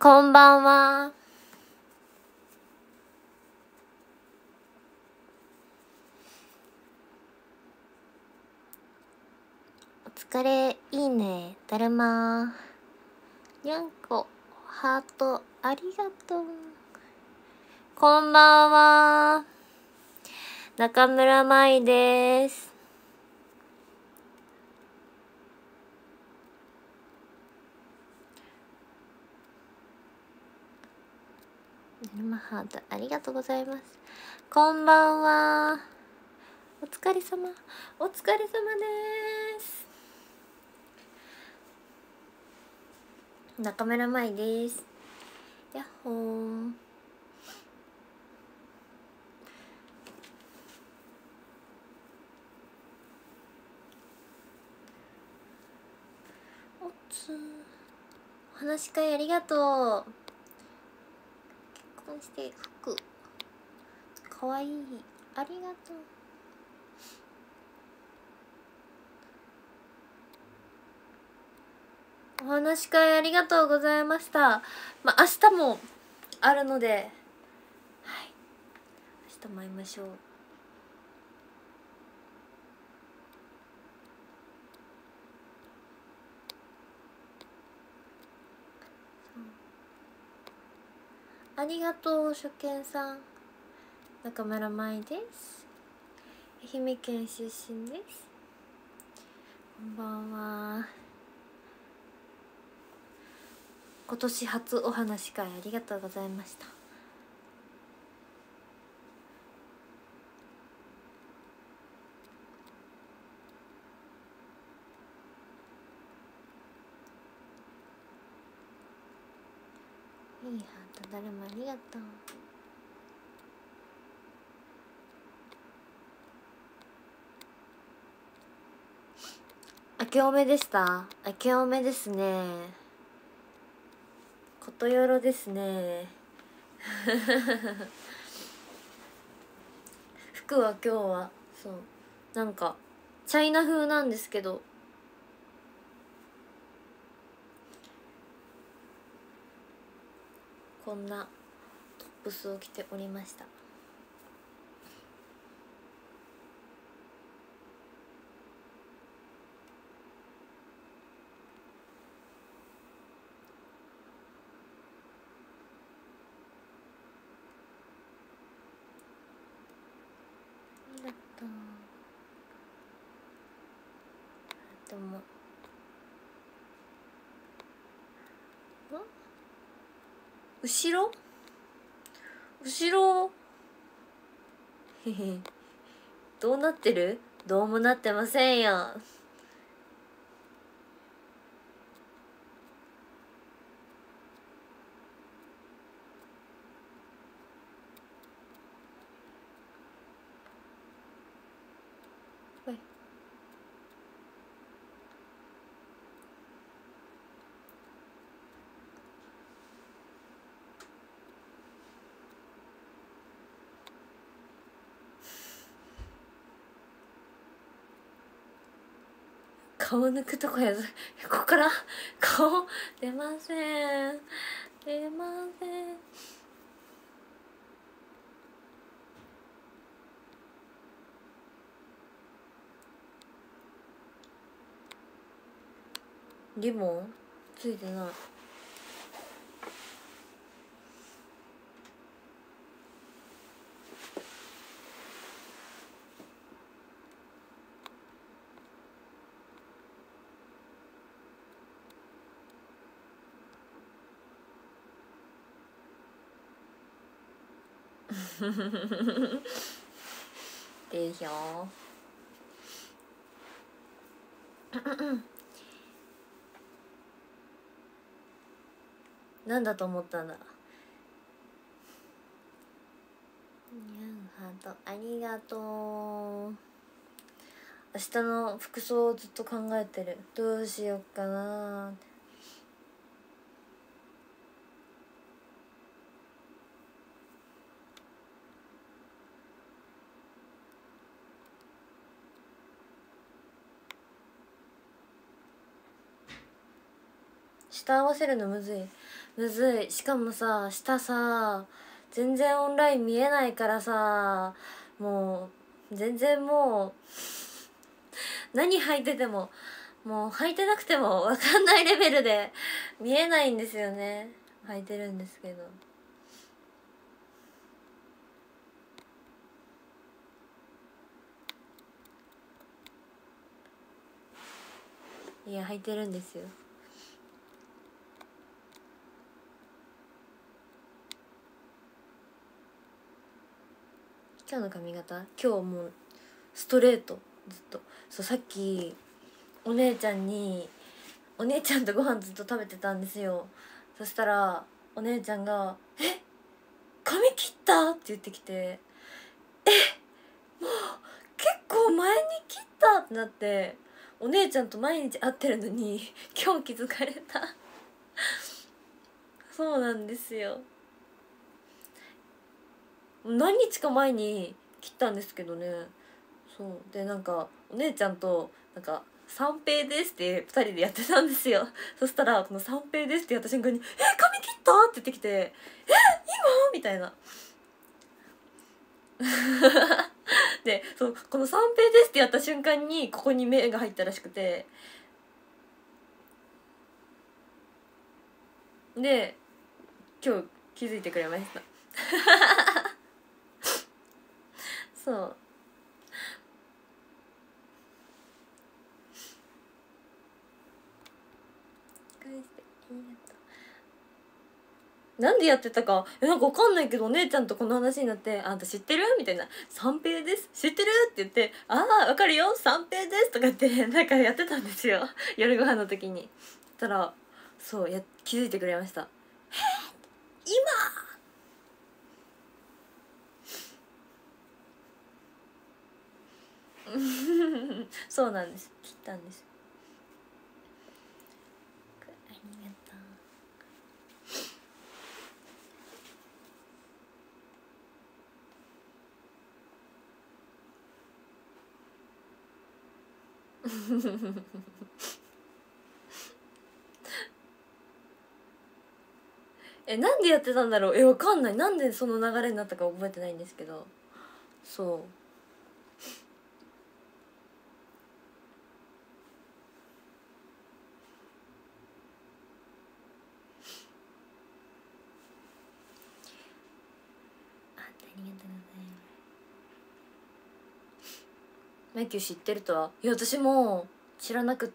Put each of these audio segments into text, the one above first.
こんばんは。お疲れ、いいね、だるま。にゃんこ、ハート、ありがとう。こんばんは。中村舞です。だるまハート、ありがとうございます。こんばんは。お疲れ様。お疲れ様です。中村舞です。やっほー。おつお話し会ありがとう。結婚して服かわいい、ありがとう。お話し会ありがとうございました。まあ明日もあるので、はい、明日も会いましょう。ありがとう初見さん。中村舞です。愛媛県出身です。こんばんは。今年初お話し会ありがとうございました。いいハートだるまありがとう。明けおめでした。明けおめですね。ことよろですね。服は今日はそうなんかチャイナ風なんですけど、こんなトップスを着ておりました。ありがとう。でも後ろへへどうなってる？どうもなってませんよ。顔抜くとこやぞ。ここから顔出ません、出ません。リボンついてない。でしょ。なんだと思ったんだ。にゃんハートありがとう。明日の服装をずっと考えてる。どうしよっかな。 下合わせるのむずいむずい。しかもさ下さ全然オンライン見えないからさ、もう全然もう何履いててももう履いてなくても分かんないレベルで見えないんですよね。履いてるんですけど、いや履いてるんですよ。今日の髪型、今日もうストレートずっと。そう、さっきお姉ちゃんとご飯ずっと食べてたんですよ。そしたらお姉ちゃんが「え、髪切った?」って言ってきて「え、もう結構前に切った?」ってなって、お姉ちゃんと毎日会ってるのに今日気づかれたそうなんですよ。何日か前に切ったんですけどね。そうで、なんかお姉ちゃんとなんか三平ですって2人でやってたんですよ。そしたらこの三平ですってやった瞬間に「え、髪切った?」って言ってきて「え、今?」みたいなで、そう、この三平ですってやった瞬間にここに目が入ったらしくて、で今日気づいてくれましたそうなんでやってたかなんかわかんないけど、お姉ちゃんとこの話になって「あんた知ってる?」みたいな「三平です知ってる?」って言って「ああわかるよ三平です」とか言ってなんかやってたんですよ夜ご飯の時に。そしたらそう気づいてくれました。今そうなんです、切ったんです。ありがとうなんでやってたんだろう。わかんない。なんでその流れになったか覚えてないんですけど、そうありがとうございます。マイキュー知ってるとは。いや私も知らなくって、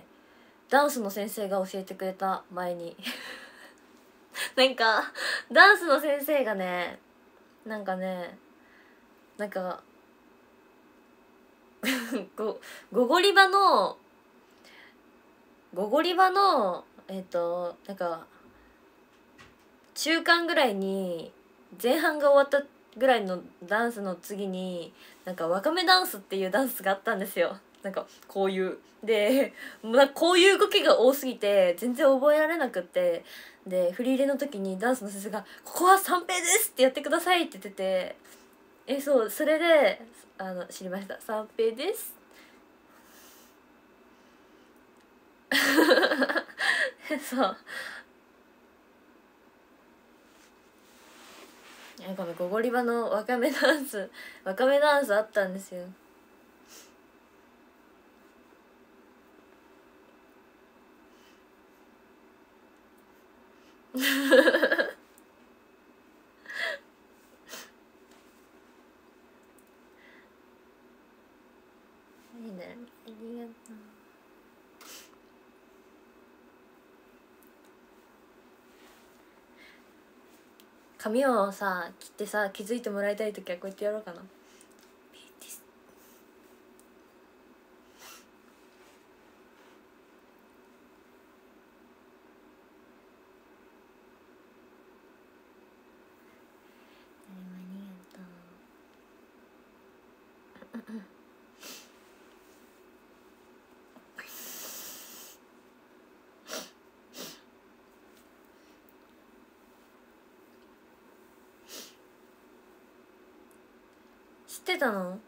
ダンスの先生が教えてくれた前になんかダンスの先生がね、なんかね、なんかゴゴリバのなんか中間ぐらいに、前半が終わったぐらいのダンスの次になんかワカメダンスっていうダンスがあったんですよ。なんかこういうで、こういう動きが多すぎて全然覚えられなくって、で振り入れの時にダンスの先生が「ここは三平ですってやってください」って言ってて、そうそれで知りました。三平ですそうこのゴゴリバのワカメダンスあったんですよ。いいね、ありがとう。髪をさ切ってさ気づいてもらいたい時はこうやってやろうかな。知ってたの？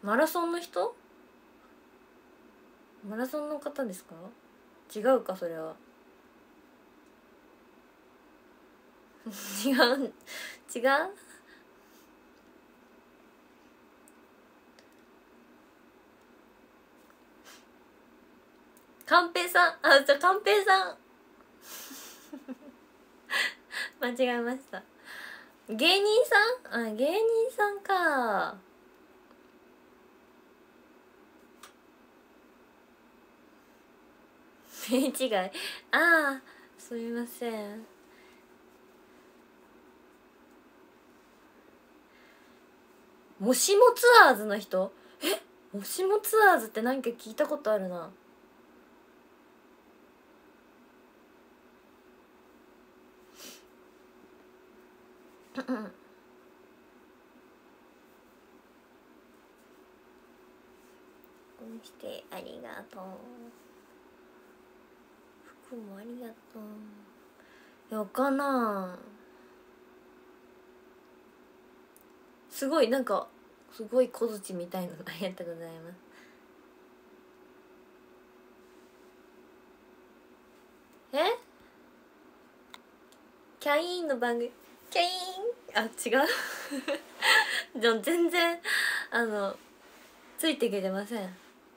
マラソンの人？マラソンの方ですか？違うか、それは。違う違う。カンペイさん、あ、じゃあカンペイさん間違えました。芸人さん？あ、芸人さんか。違い。ああ、すみません。もしもツアーズの人？もしもツアーズってなんか聞いたことあるな。こうしてありがとう。服もありがとう。よかな。すごいなんかすごい小槌みたいなのありがとうございます。え？キャインの番組、キャイン、あ、違うじゃ全然ついていけてません。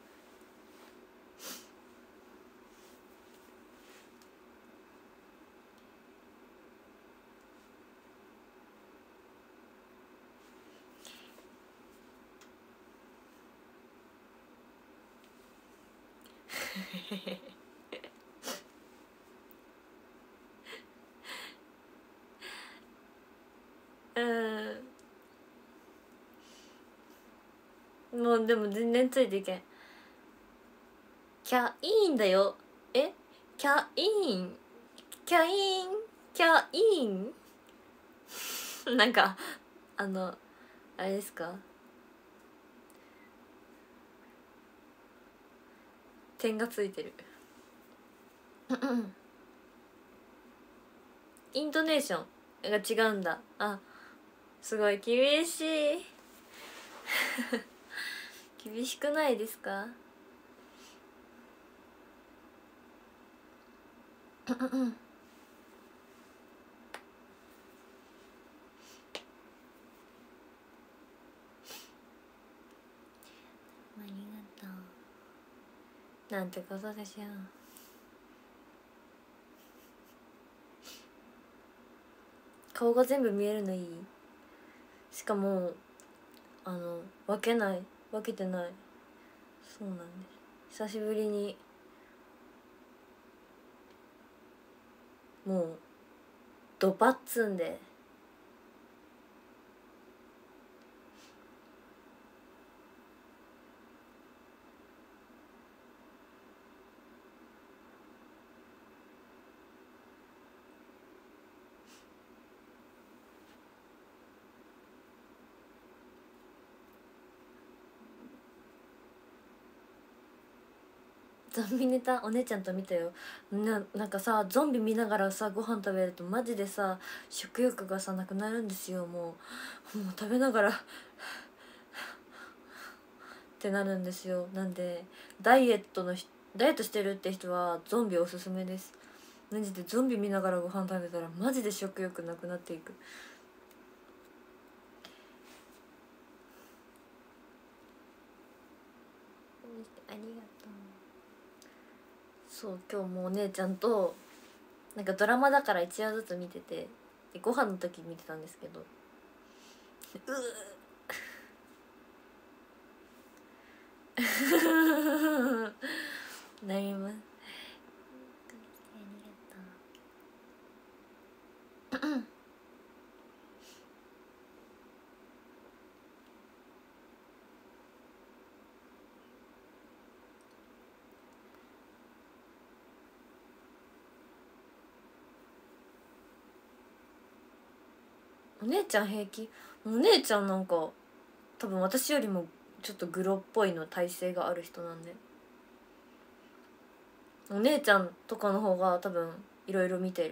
もうでも全然ついていけん。キャインだよ。え？キャイン、キャイン、キャインなんかあれですか？点がついてるイントネーションが違うんだ。あ、すごい厳しい厳しくないですか？ありがとう。なんてことでしょう。顔が全部見えるのいい。しかも分けない、分けてない。そうなんです。久しぶりにもうドバッツンで。ゾンビネタお姉ちゃんと見たよ。なんかさ、ゾンビ見ながらさご飯食べるとマジでさ食欲がさなくなるんですよ。もう食べながらってなるんですよ。なんでダイエットしてるって人はゾンビおすすめです。マジでゾンビ見ながらご飯食べたらマジで食欲なくなっていく。ありがとう。そう、今日もお姉ちゃんとなんかドラマだから1話ずつ見てて、でご飯の時見てたんですけど、なります。お姉ちゃん平気？お姉ちゃんなんか多分私よりもちょっとグロっぽいの体勢がある人なんで、お姉ちゃんとかの方が多分いろいろ見てる。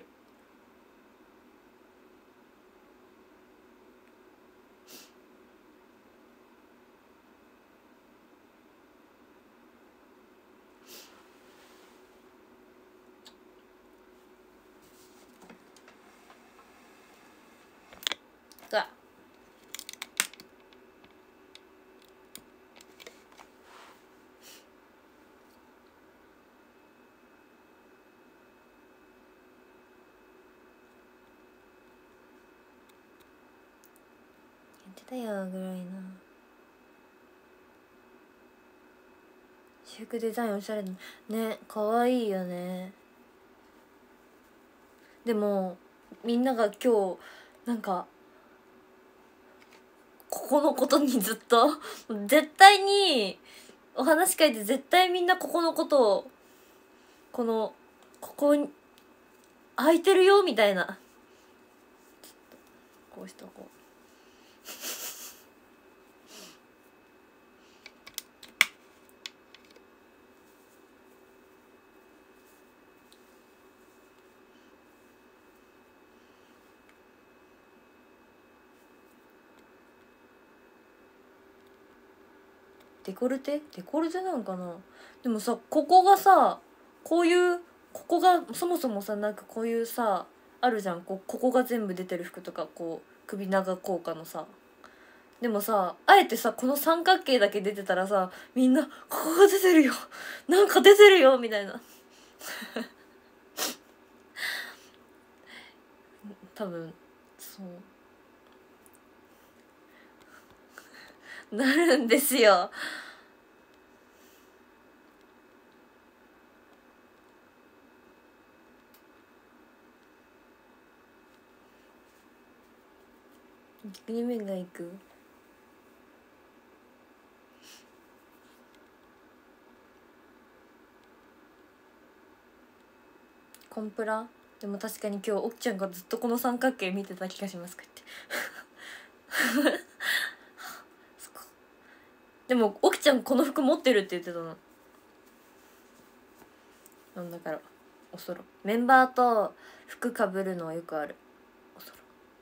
ってたよぐらいな。私服デザインおしゃれだね、かわいいよね。でもみんなが今日なんかここのことにずっと絶対にお話書いて絶対みんなここのことをここに空いてるよみたいな、こうしとこう。デコルテなんかな。でもさ、ここがさ、こういうここがそもそもさ、なんかこういうさあるじゃん、ここが全部出てる服とか、こう首長効果のさ。でもさ、あえてさこの三角形だけ出てたらさ、みんなここが出てるよなんか出てるよみたいな多分そうなるんですよ。逆に面がいく。コンプラ。でも確かに今日奥ちゃんがずっとこの三角形見てた気がします。こうやってそこでも奥ちゃんこの服持ってるって言ってたの。なんだからおそろメンバーと服かぶるのはよくある。おそろ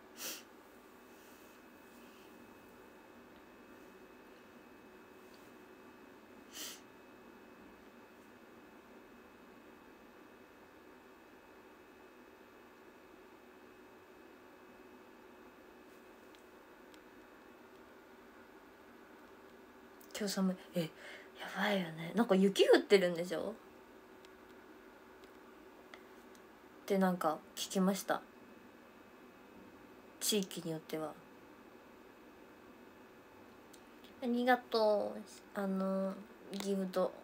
今日寒い。やばいよね。なんか雪降ってるんでしょってなんか聞きました。地域によっては。ありがとうギフト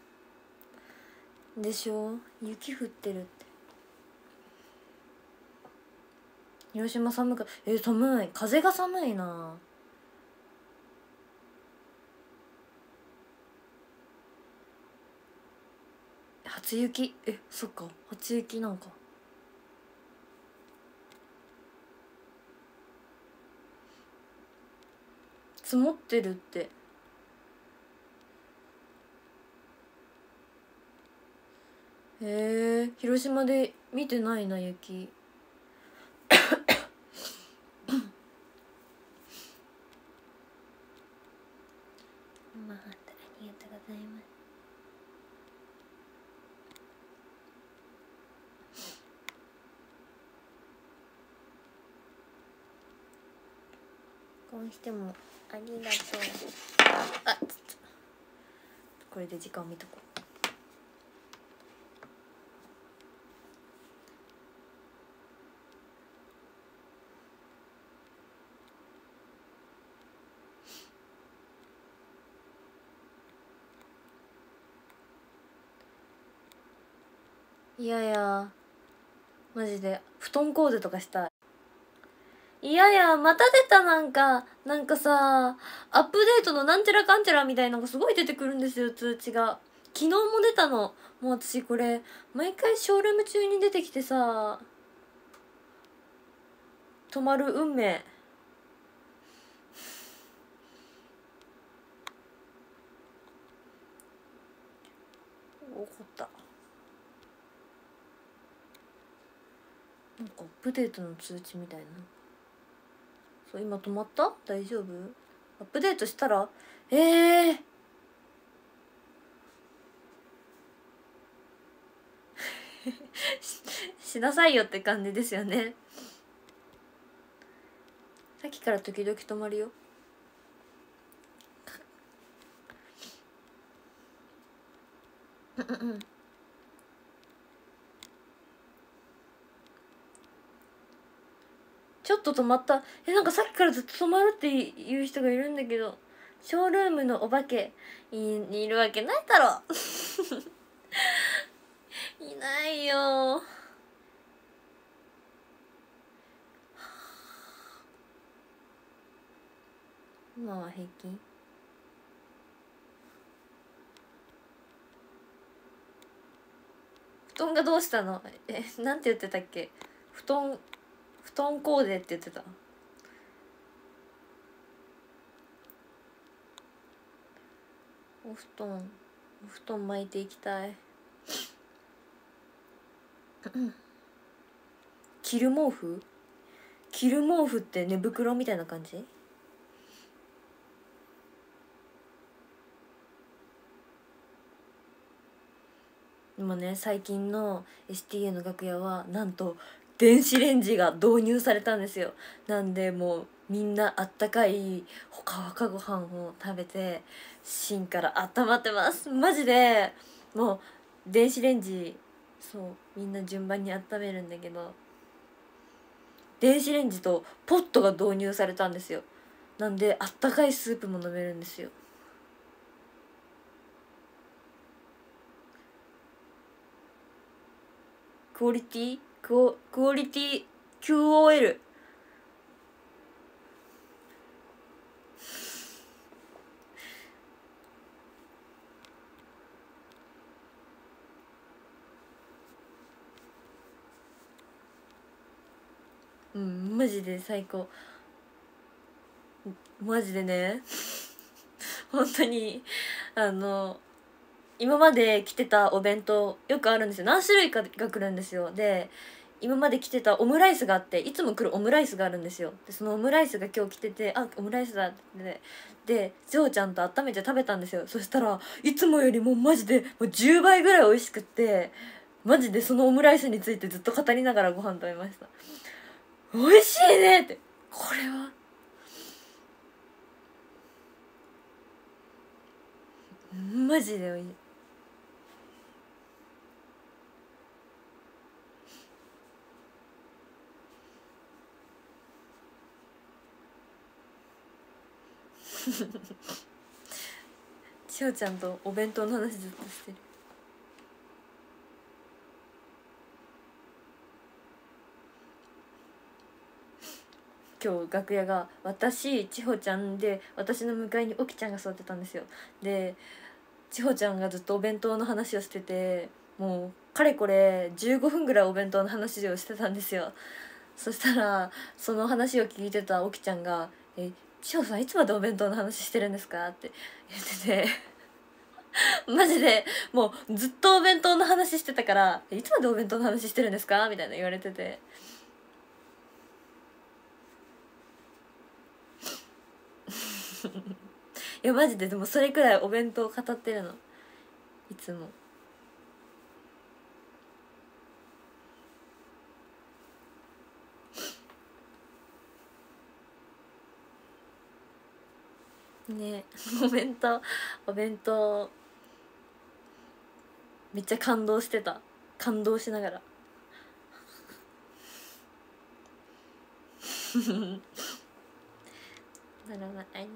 でしょ。雪降ってるって。広島寒か。寒い。風が寒いな。初雪。そっか、初雪なんか。積もってるって。広島で見てないな、雪。まあ、ありがとうございます。こうしてもありがとう。これで時間見とこう。いやいやマジで布団コーデとかしたい。いやいやまた出た。なんかさ、アップデートのなんちゃらかんちゃらみたいなのがすごい出てくるんですよ、通知が。昨日も出たの。もう私これ毎回ショールーム中に出てきてさ、止まる運命。怒った。なんかアップデートの通知みたいな。そう今止まった？大丈夫？アップデートしたらしなさいよって感じですよね。さっきから時々止まるよ。 ちょっと止まった。なんかさっきからずっと止まるっていう人がいるんだけど、ショールームのお化けいるわけないだろいないよ。今は平均。布団がどうしたの？なんて言ってたっけ？布団コーデって言ってた。お布団巻いていきたい。着る毛布って寝袋みたいな感じ？今ね、最近の STA の楽屋はなんと電子レンジが導入されたんですよ。なんでもうみんなあったかいほかほかご飯を食べて芯から温まってます。マジでもう電子レンジ、そうみんな順番に温めるんだけど、電子レンジとポットが導入されたんですよ。なんであったかいスープも飲めるんですよ。クオリティQOL。 マジで最高。マジでね本当に今まで来てたお弁当よくあるんですよ。何種類かが来るんですよ。で今まで来てたオムライスがあって、いつも来るオムライスがあるんですよ。でそのオムライスが今日来てて、オムライスだって、で千穂ちゃんと温めて食べたんですよ。そしたらいつもよりもマジでもう10倍ぐらい美味しくって、マジでそのオムライスについてずっと語りながらご飯食べました。美味しいねって。これはマジで美味しい。千穂ちゃんとお弁当の話ずっとしてる。今日楽屋が私千穂ちゃんで、私の向かいに沖ちゃんが座ってたんですよ。で千穂ちゃんがずっとお弁当の話をしてて、もうかれこれ15分ぐらいお弁当の話をしてたんですよ。そしたらその話を聞いてた沖ちゃんが「千穂さんいつまでお弁当の話してるんですか?」って言っててマジでもうずっとお弁当の話してたから「いつまでお弁当の話してるんですか?」みたいな言われてていやマジで、でもそれくらいお弁当を語ってるのいつも。ねお弁当めっちゃ感動してた。感動しながらならばありがとう。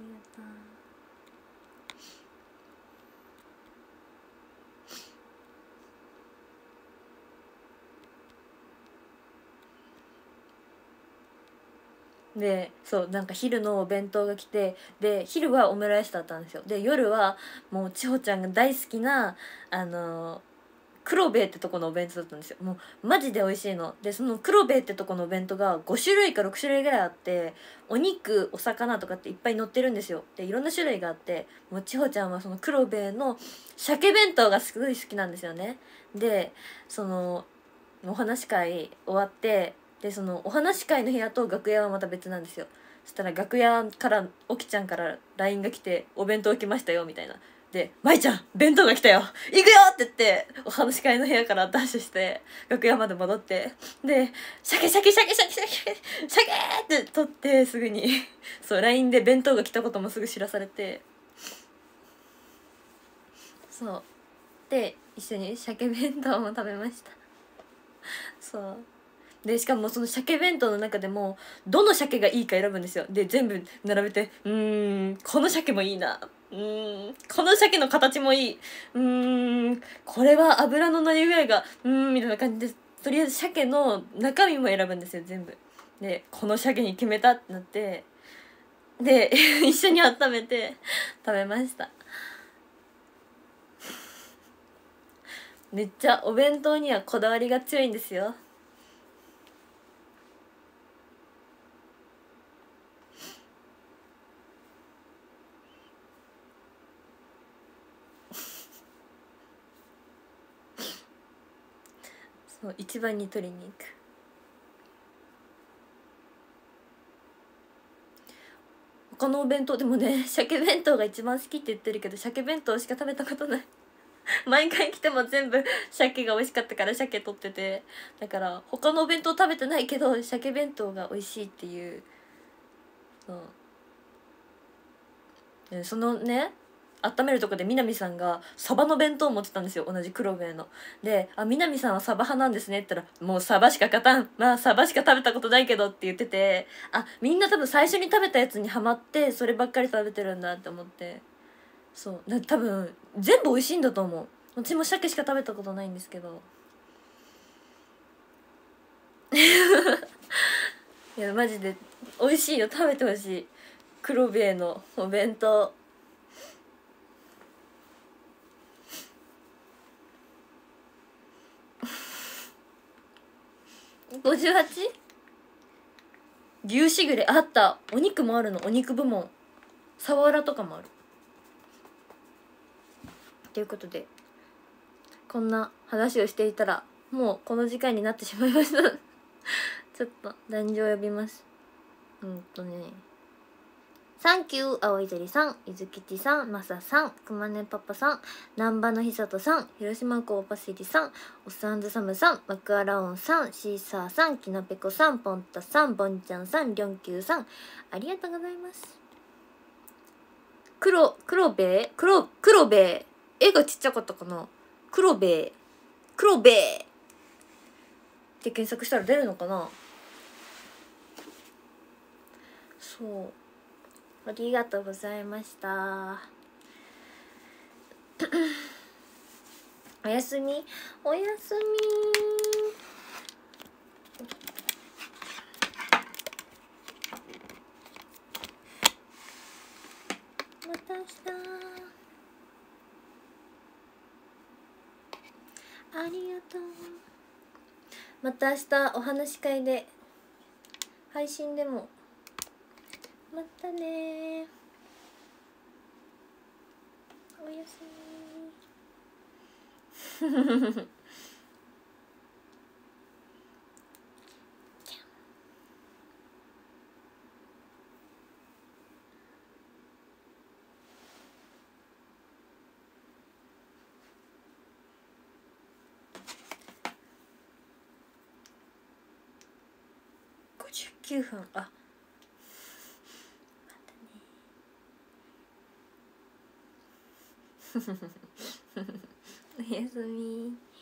でそうなんか昼のお弁当が来て、で昼はオムライスだったんですよ。で夜はもう千穂ちゃんが大好きな黒兵衛ってとこのお弁当だったんですよ。もうマジで美味しいので、その黒兵衛ってとこのお弁当が5種類か6種類ぐらいあって、お肉お魚とかっていっぱい乗ってるんですよ。でいろんな種類があって、もう千穂ちゃんはその黒兵衛の鮭弁当がすごい好きなんですよね。でそのお話し会終わって、でそのお話し会の部屋と楽屋はまた別なんですよ。そしたら楽屋から沖ちゃんから LINE が来て「お弁当来ましたよ」みたいな。で「舞ちゃん弁当が来たよ行くよ!」って言ってお話し会の部屋からダッシュして楽屋まで戻って、で「鮭鮭鮭鮭鮭鮭!」って取ってすぐにそう LINE で弁当が来たこともすぐ知らされて、そうで一緒に鮭弁当も食べました。そうでしかもその鮭弁当の中でもどの鮭がいいか選ぶんですよ。で全部並べてこの鮭もいいな、この鮭の形もいい、これは油の乗り具合がみたいな感じで、とりあえず鮭の中身も選ぶんですよ全部。でこの鮭に決めたってなって、で一緒に温めて食べました。めっちゃお弁当にはこだわりが強いんですよ。そう一番に取りに行く。他のお弁当でもね、鮭弁当が一番好きって言ってるけど鮭弁当しか食べたことない毎回来ても全部鮭が美味しかったから鮭取ってて、だから他のお弁当食べてないけど鮭弁当が美味しいっていう。そうそのね、温めるとこで南さんがサバの弁当を持ってたんですよ、同じ黒兵衛の。で「あ、南さんはサバ派なんですね」って言ったら「もうサバしか勝たん、まあサバしか食べたことないけど」って言ってて、あ、みんな多分最初に食べたやつにハマってそればっかり食べてるんだって思って。そう多分全部美味しいんだと思う。私も鮭しか食べたことないんですけどいやマジで美味しいよ、食べてほしい。黒兵衛のお弁当58？ 牛しぐれあった。お肉もあるの、お肉部門。サワラとかもある。ということでこんな話をしていたらもうこの時間になってしまいましたちょっと壇上呼びます。サンキュー青い鳥さん、ゆずきちさん、まささん、くまねパパさん、南波のひさとさん、広島港パセリさん、おっさんずサムさん、マクアラオンさん、シーサーさん、きなぺこさん、ポンタさん、ボンちゃんさん、りょんきゅうさん、ありがとうございます。黒兵衛、絵がちっちゃかったかな。黒兵衛って検索したら出るのかな。そう、ありがとうございましたおやすみ、おやすみ。また明日。ありがとう。また明日お話し会で配信でも。またね、おやすみ59分。あ、おやすみ。